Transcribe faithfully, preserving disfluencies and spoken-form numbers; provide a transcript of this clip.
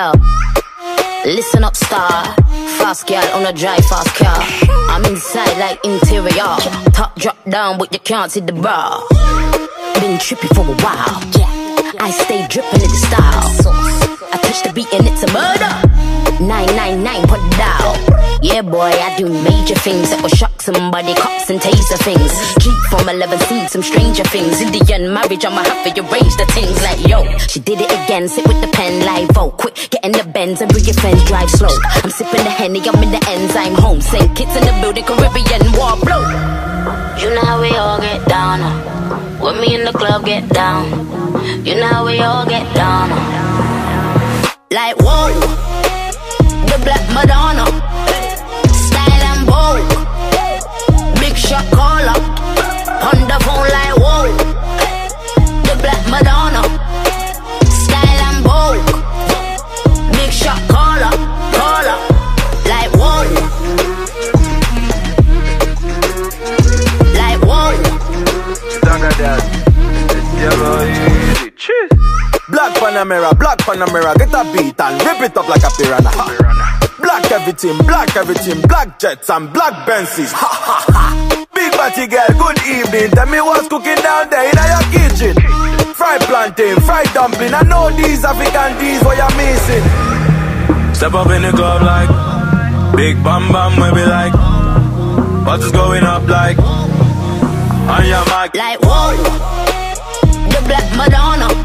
Yo, listen up, star. Fast girl on a drive fast car. I'm inside like interior. Top drop down, but you can't see the bra. Been trippy for a while. I stay dripping in the style. I touch the beat and it's a murder. nine nine nine, put it down. Yeah, boy, I do major things that will shock somebody, cops and taser things. Keep from eleven, seen some stranger things. Indian marriage, I'ma have to arrange the things. Like, yo, she did it again, sit with the pen like, oh, quick, get in the Benz and bring your friends, drive slow. I'm sipping the Henny, I'm in the ends, I'm home. Same kids in the building, Caribbean war blow. You know how we all get down, uh. When me in the club get down. You know how we all get down, uh. Like, whoa, the Black Madonna, style and bold, big shot caller, on the phone like, whoa, the Black Madonna, style and bold, big shot caller, caller, like, whoa, like, whoa. Done that, it's cheers. Black Panamera, black Panamera, get a beat and rip it up like a piranha. Ha. Black everything, black everything, black jets and black Benzes. Ha ha ha. Big body girl, good evening. Tell me what's cooking down there in your kitchen. Fried plantain, fried dumpling. I know these African D's what you're missing. Step up in the club like big bam bam, we be like, what is going up like? On your mic, like, whoa, the Black Madonna.